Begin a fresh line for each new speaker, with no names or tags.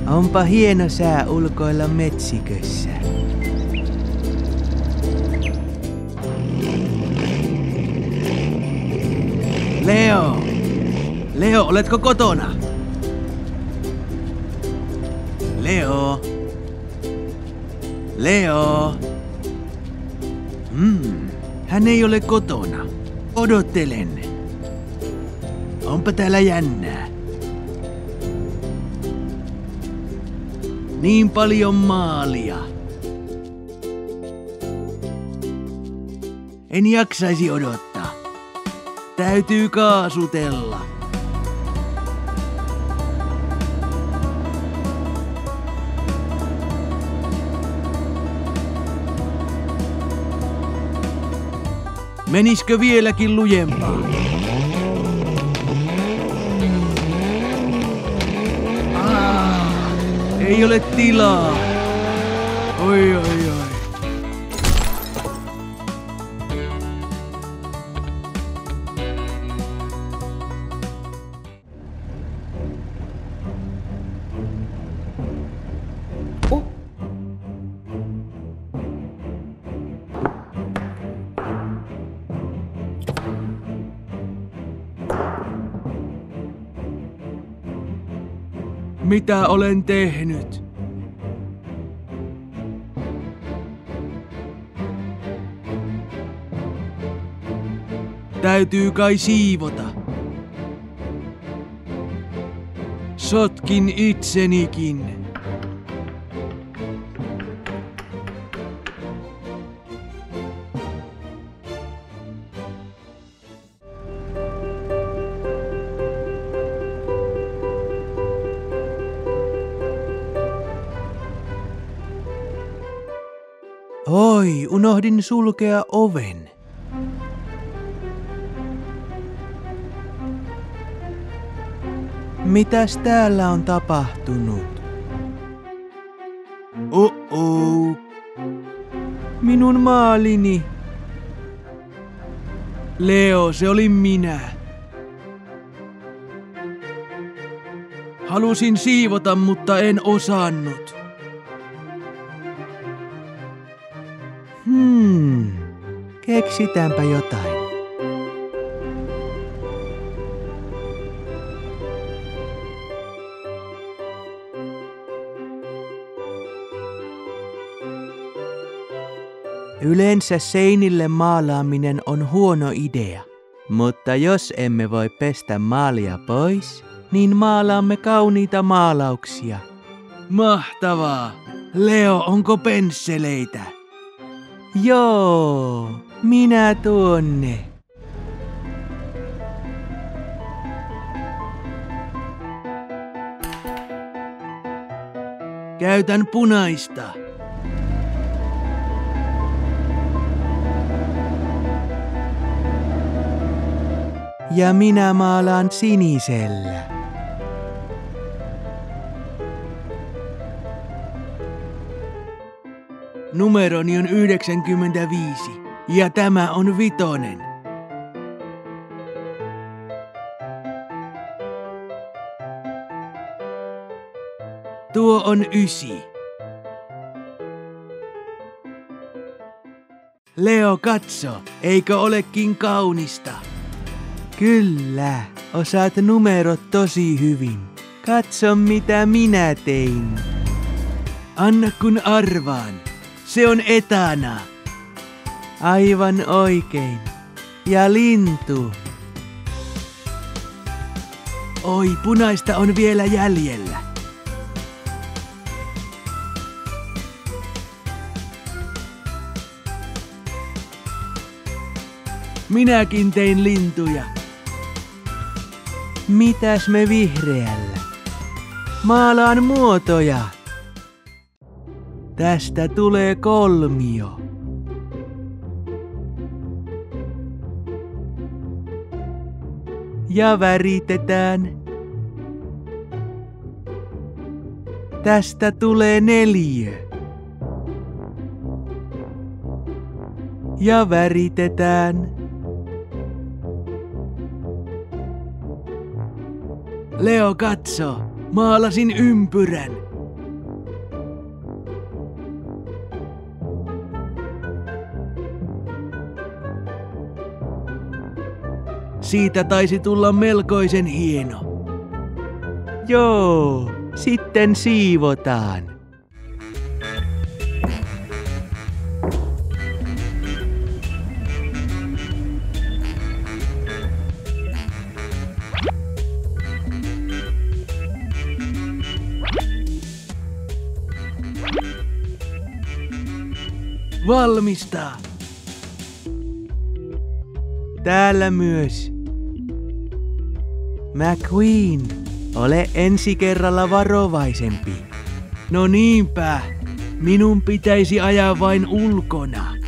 Onpa hieno sää ulkoilla metsikössä. Leo! Leo, oletko kotona? Leo! Leo! Hän ei ole kotona. Odottelen. Onpa täällä jännää. Niin paljon maalia. En jaksaisi odottaa. Täytyy kaasutella. Meniskö vieläkin lujempaa? Ei ole tilaa. Oi, oi, oi. Mitä olen tehnyt? Täytyy kai siivota. Sotkin itsenikin. Oi, unohdin sulkea oven. Mitäs täällä on tapahtunut? Oh. Minun maalini. Leo, se olin minä. Halusin siivota, mutta en osannut. Keksitäänpä jotain. Yleensä seinille maalaaminen on huono idea, mutta jos emme voi pestä maalia pois, niin maalaamme kauniita maalauksia. Mahtavaa! Leo, onko pensseleitä? Joo, minä tuonne. Käytän punaista. Ja minä maalaan sinisellä. Numeroni on 95 ja tämä on 5. Tuo on 9. Leo, katso, eikö olekin kaunista? Kyllä, osaat numerot tosi hyvin. Katso mitä minä tein. Anna kun arvaan. Se on etana. Aivan oikein. Ja lintu. Oi, punaista on vielä jäljellä. Minäkin tein lintuja. Mitäs me vihreällä? Maalaan muotoja. Tästä tulee kolmio. Ja väritetään. Tästä tulee 4. Ja väritetään. Leo, katso. Maalasin ympyrän. Siitä taisi tulla melkoisen hieno. Joo, sitten siivotaan. Valmista. Täällä myös. McQueen, ole ensi kerralla varovaisempi. No niinpä, minun pitäisi ajaa vain ulkona.